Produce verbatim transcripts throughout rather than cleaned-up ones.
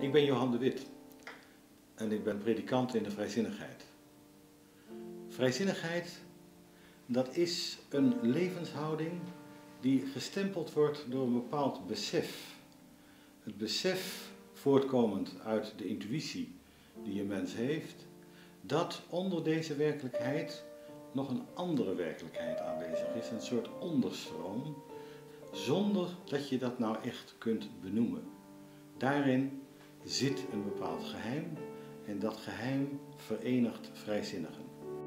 Ik ben Johan de Wit en ik ben predikant in de vrijzinnigheid. Vrijzinnigheid, dat is een levenshouding die gestempeld wordt door een bepaald besef. Het besef, voortkomend uit de intuïtie die een mens heeft, dat onder deze werkelijkheid nog een andere werkelijkheid aanwezig is, een soort onderstroom, zonder dat je dat nou echt kunt benoemen. Daarin zit een bepaald geheim en dat geheim verenigt vrijzinnigen.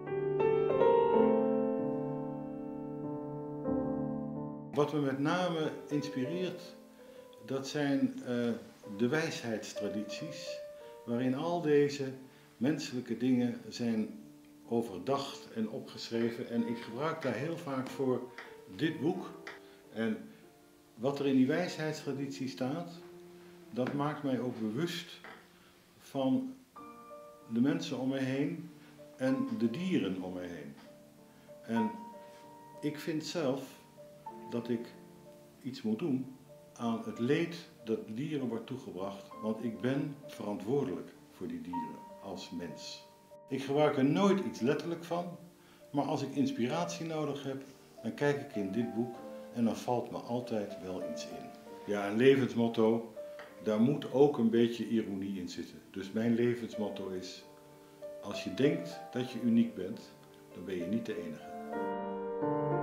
Wat me met name inspireert, dat zijn uh, de wijsheidstradities, waarin al deze menselijke dingen zijn overdacht en opgeschreven. En ik gebruik daar heel vaak voor dit boek. En wat er in die wijsheidstraditie staat, dat maakt mij ook bewust van de mensen om mij heen en de dieren om mij heen. En ik vind zelf dat ik iets moet doen aan het leed dat dieren wordt toegebracht, want ik ben verantwoordelijk voor die dieren als mens. Ik gebruik er nooit iets letterlijk van, maar als ik inspiratie nodig heb, dan kijk ik in dit boek en dan valt me altijd wel iets in. Ja, een levensmotto, daar moet ook een beetje ironie in zitten. Dus mijn levensmotto is: als je denkt dat je uniek bent, dan ben je niet de enige.